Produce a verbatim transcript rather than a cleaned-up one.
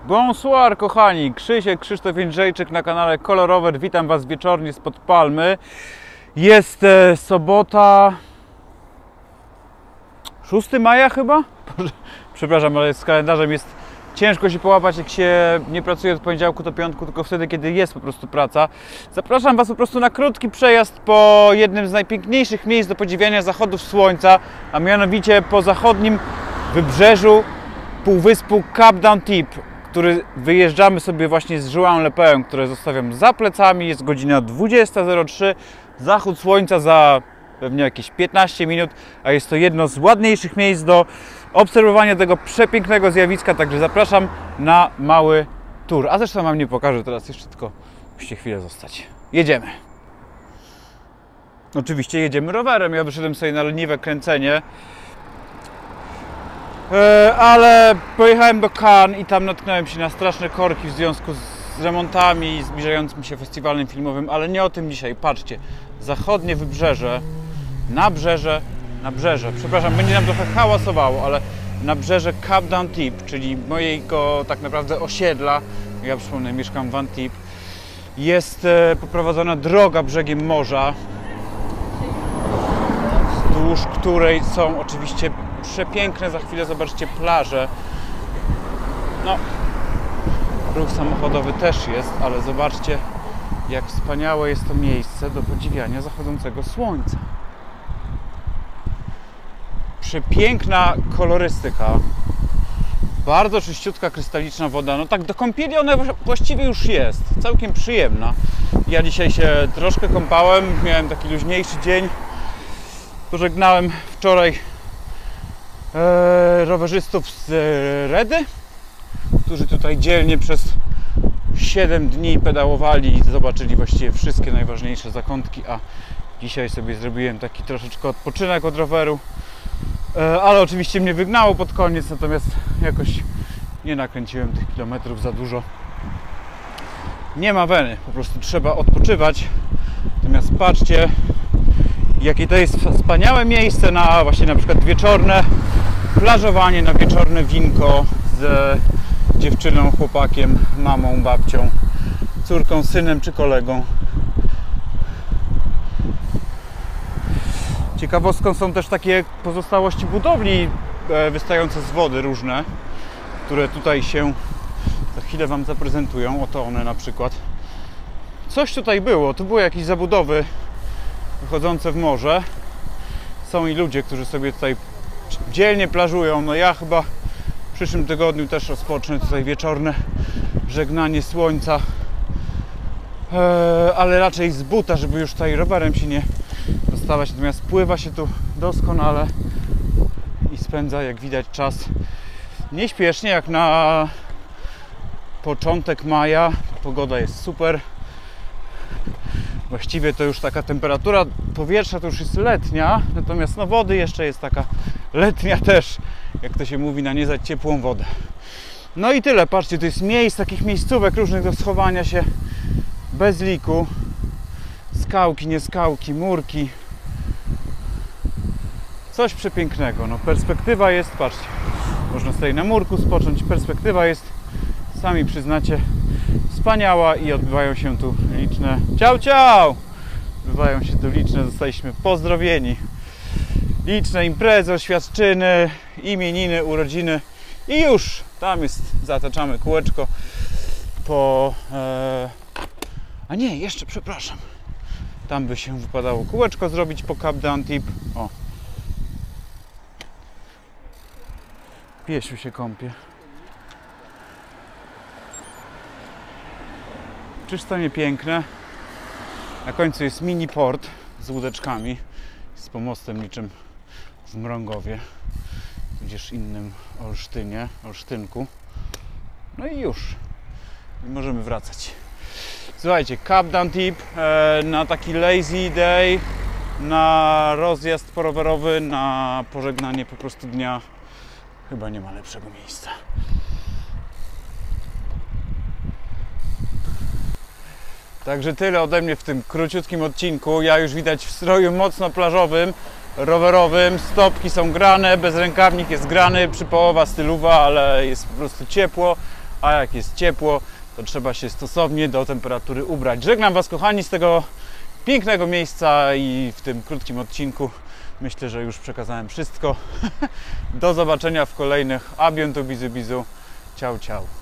Bonsoir kochani, Krzysiek, Krzysztof Jędrzejczyk na kanale Kolorower. Witam Was wieczornie spod palmy. Jest e, sobota szóstego maja chyba? Przepraszam, ale z kalendarzem jest ciężko się połapać, jak się nie pracuje od poniedziałku do piątku, tylko wtedy, kiedy jest po prostu praca. Zapraszam Was po prostu na krótki przejazd po jednym z najpiękniejszych miejsc do podziwiania zachodów słońca, a mianowicie po zachodnim wybrzeżu półwyspu Cap d'Antibes, który wyjeżdżamy sobie właśnie z Juan-les-Pins, które zostawiam za plecami. Jest godzina dwudziesta zero trzy, zachód słońca za pewnie jakieś piętnaście minut, a jest to jedno z ładniejszych miejsc do obserwowania tego przepięknego zjawiska, także zapraszam na mały tour. A zresztą Wam nie pokażę teraz jeszcze, tylko musicie chwilę zostać. Jedziemy. Oczywiście jedziemy rowerem. Ja wyszedłem sobie na leniwe kręcenie, ale pojechałem do Cannes i tam natknąłem się na straszne korki w związku z remontami i zbliżającym się festiwalem filmowym, ale nie o tym dzisiaj. Patrzcie, zachodnie wybrzeże, nabrzeże, nabrzeże, przepraszam, będzie nam trochę hałasowało, ale nabrzeże Cap d'Antibes, czyli mojego tak naprawdę osiedla, ja przypomnę, mieszkam w Antibes, jest poprowadzona droga brzegiem morza, wzdłuż której są oczywiście przepiękne, za chwilę zobaczcie plaże. No, ruch samochodowy też jest, ale zobaczcie, jak wspaniałe jest to miejsce do podziwiania zachodzącego słońca. Przepiękna kolorystyka, bardzo czyściutka, krystaliczna woda. No tak do kąpieli ona właściwie już jest, całkiem przyjemna. Ja dzisiaj się troszkę kąpałem, miałem taki luźniejszy dzień. Pożegnałem wczoraj e, rowerzystów z e, Redy, którzy tutaj dzielnie przez siedem dni pedałowali i zobaczyli właściwie wszystkie najważniejsze zakątki, a dzisiaj sobie zrobiłem taki troszeczkę odpoczynek od roweru, e, ale oczywiście mnie wygnało pod koniec, natomiast jakoś nie nakręciłem tych kilometrów za dużo. Nie ma weny, po prostu trzeba odpoczywać. Natomiast patrzcie, jakie to jest wspaniałe miejsce na właśnie na przykład wieczorne plażowanie, na wieczorne winko z dziewczyną, chłopakiem, mamą, babcią, córką, synem czy kolegą. Ciekawostką są też takie pozostałości budowli wystające z wody różne, które tutaj się za chwilę Wam zaprezentują. Oto one na przykład. Coś tutaj było, tu były jakieś zabudowy wychodzące w morze. Są i ludzie, którzy sobie tutaj dzielnie plażują. No ja chyba w przyszłym tygodniu też rozpocznę tutaj wieczorne żegnanie słońca, eee, ale raczej z buta, żeby już tutaj rowerem się nie dostawać. Natomiast pływa się tu doskonale i spędza, jak widać, czas nieśpiesznie, jak na początek maja. Pogoda jest super. Właściwie to już taka temperatura powietrza to już jest letnia, natomiast no wody jeszcze jest taka letnia też, jak to się mówi, na nie za ciepłą wodę. No i tyle, patrzcie, to jest miejsc, takich miejscówek różnych do schowania się bez liku. Skałki, nie skałki, murki. Coś przepięknego, no perspektywa jest, patrzcie, można sobie na murku spocząć, perspektywa jest, sami przyznacie, wspaniała i odbywają się tu liczne... Ciao, ciao! Odbywają się tu liczne, zostaliśmy pozdrowieni. Liczne imprezy, oświadczyny, imieniny, urodziny i już tam jest, zataczamy kółeczko po... E... A nie, jeszcze, przepraszam. Tam by się wypadało kółeczko zrobić po Cap d'Antibes. O! Piesiu się kąpie. Czyż to nie piękne? Na końcu jest mini port z łódeczkami, z pomostem niczym w Mrągowie, tudzież innym Olsztynie, Olsztynku. No i już. I możemy wracać. Słuchajcie, Cap d'Antibes e, na taki lazy day, na rozjazd porowerowy, na pożegnanie po prostu dnia. Chyba nie ma lepszego miejsca. Także tyle ode mnie w tym króciutkim odcinku. Ja już widać w stroju mocno plażowym, rowerowym. Stopki są grane, bezrękawnik jest grany, przypołowa stylowa, ale jest po prostu ciepło. a jak jest ciepło, to trzeba się stosownie do temperatury ubrać. Żegnam Was, kochani, z tego pięknego miejsca i w tym krótkim odcinku myślę, że już przekazałem wszystko. Do zobaczenia w kolejnych. A bientôt, bizu, bizu. Ciao, ciao.